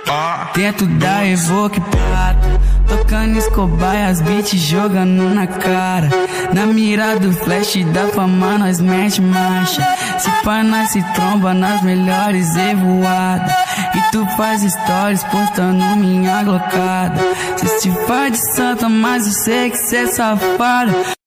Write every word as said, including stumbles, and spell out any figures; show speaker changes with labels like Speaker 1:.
Speaker 1: Dentro da Evoque Prata, tocando Escobar e as beats jogando na cara. Na mira do flash da fama nós mete marcha. Se pá nós se tromba nas melhores evoadas. E tu faz stories postando minha glocada. Cê se faz de santa, mas eu sei que cê é safada.